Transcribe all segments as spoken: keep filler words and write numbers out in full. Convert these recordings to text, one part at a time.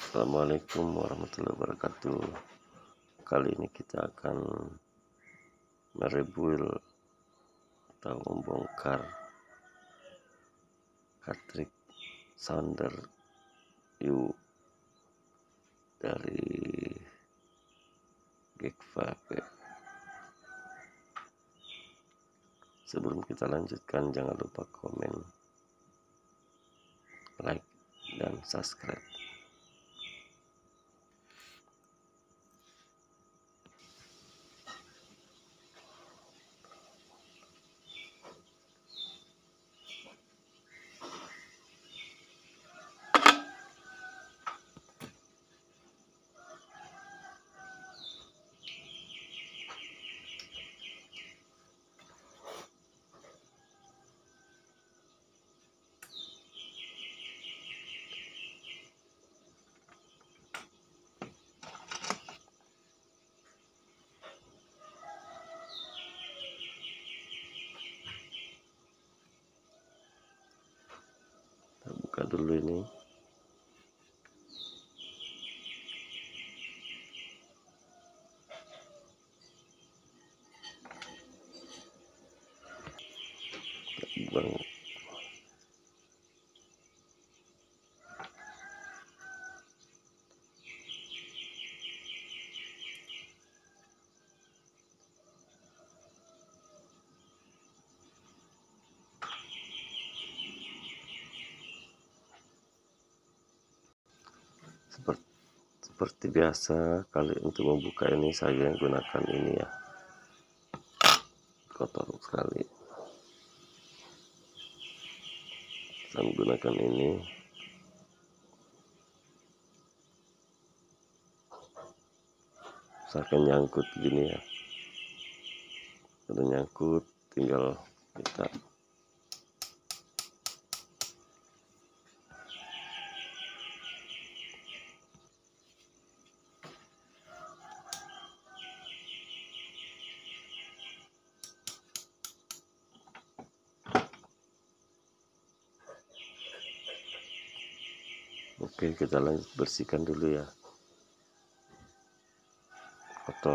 Assalamualaikum warahmatullahi wabarakatuh. Kali ini kita akan merebuild atau membongkar cartridge sounder U dari Gekva P. Sebelum kita lanjutkan, jangan lupa komen, like, dan subscribe. Kita buka dulu ini. Bang, seperti, seperti biasa, kali untuk membuka ini saya gunakan ini ya, kotor sekali. Saya menggunakan ini. Misalkan nyangkut gini ya, udah nyangkut, tinggal kita oke, kita lanjut bersihkan dulu ya, kotor.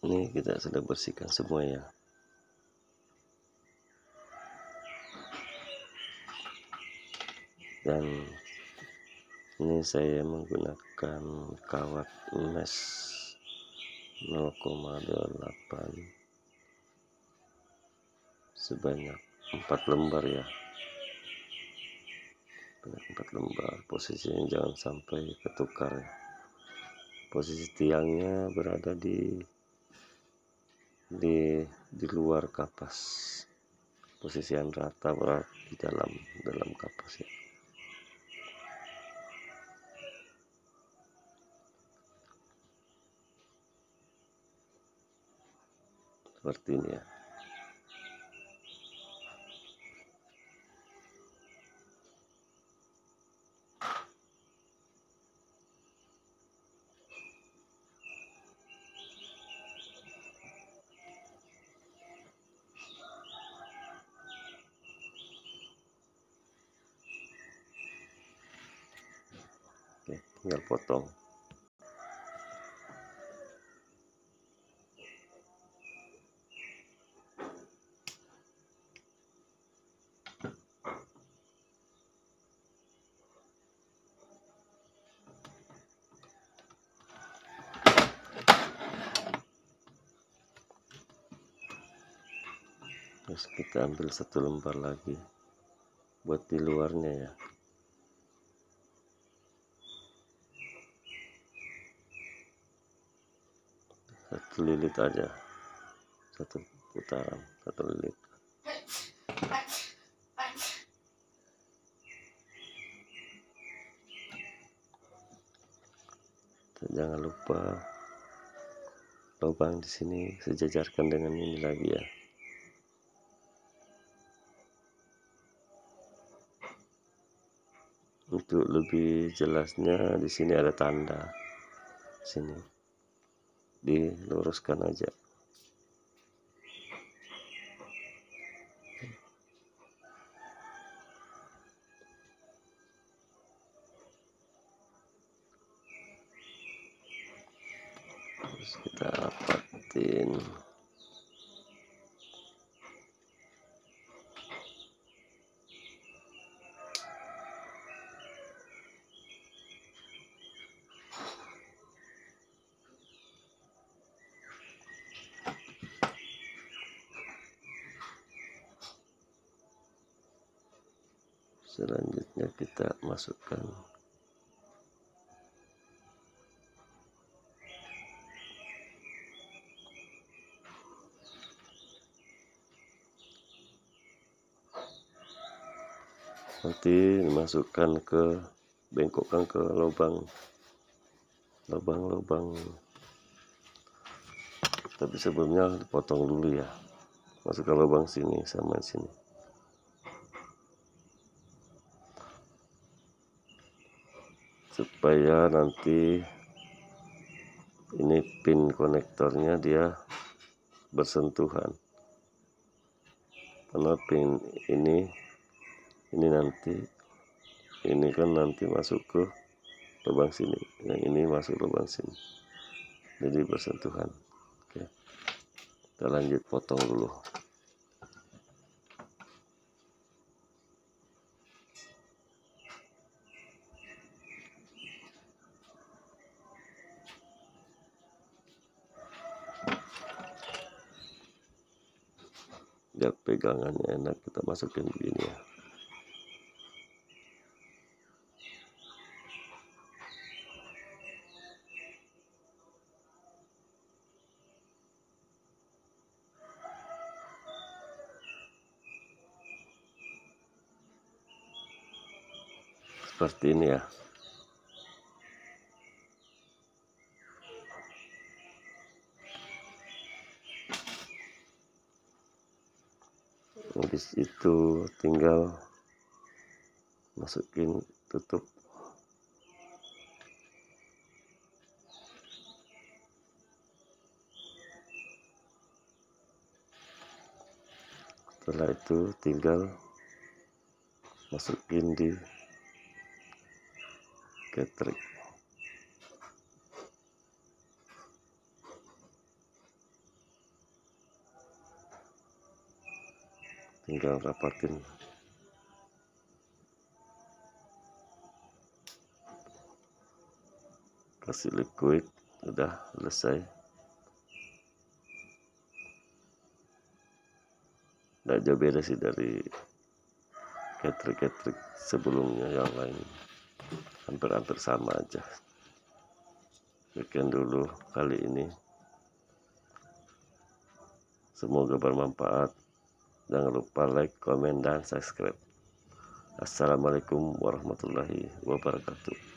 Ini kita sudah bersihkan semua ya. Dan ini saya menggunakan kawat mes nol koma delapan sebanyak empat lembar ya. empat lembar. Posisinya jangan sampai ketukar ya. Posisi tiangnya berada di di di luar kapas. Posisi yang rata berada di dalam dalam kapas ya. Seperti ini ya. Oke, tinggal potong. Terus kita ambil satu lembar lagi buat di luarnya ya. Satu lilit aja, satu putaran, satu lilit. Dan jangan lupa lubang di sini sejajarkan dengan ini lagi ya. Untuk lebih jelasnya di sini ada tanda. Sini diluruskan aja. Terus kita rapatin. Selanjutnya kita masukkan nanti dimasukkan ke bengkokkan ke lubang lubang-lubang, tapi sebelumnya dipotong dulu ya. Masukkan lubang sini sama sini. Supaya nanti ini pin konektornya dia bersentuhan, karena pin ini ini nanti ini kan nanti masuk ke lubang sini, yang ini masuk lubang sini, jadi bersentuhan. Oke, kita lanjut potong dulu. Biar pegangannya enak, kita masukin begini ya. Seperti ini ya. Habis itu tinggal masukin tutup. Setelah itu tinggal masukin di ketrik. tinggal rapatin. Kasih liquid, udah selesai. Nggak jauh beda sih dari ketrik-ketrik sebelumnya yang lain, hampir-hampir sama aja. Sekian dulu kali ini, semoga bermanfaat. Jangan lupa like, komen, dan subscribe. Assalamualaikum warahmatullahi wabarakatuh.